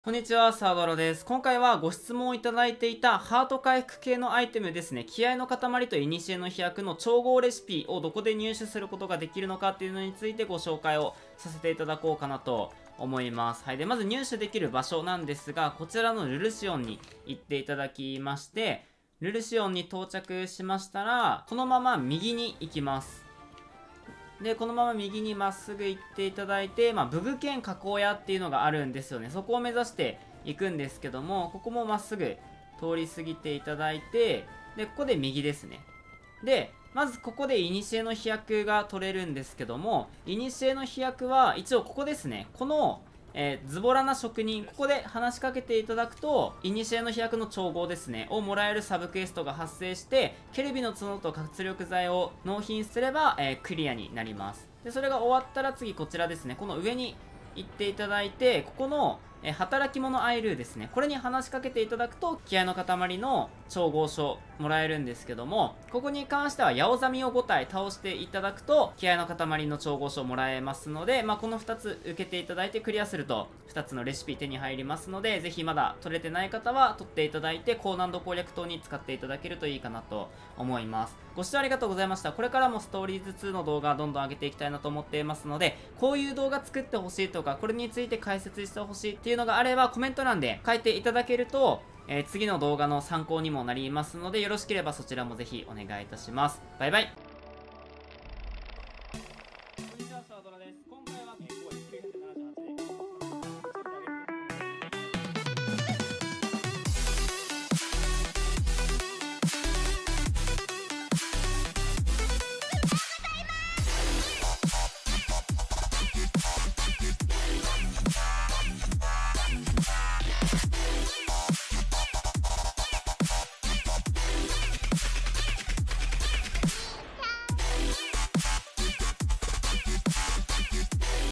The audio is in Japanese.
こんにちは、サードロです。今回はご質問をいただいていたハート回復系のアイテムですね。気合の塊と古の飛躍の調合レシピをどこで入手することができるのかっていうのについてご紹介をさせていただこうかなと思います。はい。で、まず入手できる場所なんですが、こちらのルルシオンに行っていただきまして、ルルシオンに到着しましたら、このまま右に行きます。で、このまま右にまっすぐ行っていただいて、武具兼加工屋っていうのがあるんですよね。そこを目指していくんですけども、ここもまっすぐ通り過ぎていただいて、で、ここで右ですね。で、まずここで古の飛躍が取れるんですけども、古の飛躍は一応ここですね。このズボラな職人、ここで話しかけていただくと、古の飛躍の調合ですね、をもらえるサブクエストが発生して、ケルビの角と活力剤を納品すれば、クリアになります。で、それが終わったら次こちらですね、この上に行っていただいて、ここの働き者アイルーですね。これに話しかけていただくと、気合の塊の調合書もらえるんですけども、ここに関しては、ヤオザミを5体倒していただくと、気合の塊の調合書もらえますので、この2つ受けていただいてクリアすると、2つのレシピ手に入りますので、ぜひまだ取れてない方は、取っていただいて、高難度攻略等に使っていただけるといいかなと思います。ご視聴ありがとうございました。これからもストーリーズ2の動画どんどん上げていきたいなと思っていますので、こういう動画作ってほしいとか、これについて解説してほしいっていうのがあれば、コメント欄で書いていただけると、次の動画の参考にもなりますので、よろしければそちらもぜひお願いいたします。バイバイ。